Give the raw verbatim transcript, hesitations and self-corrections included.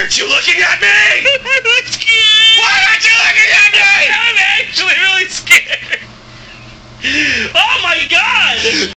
aren't you looking at me? I'm really scared. Why aren't you looking at me? I'm actually really scared. Oh my god!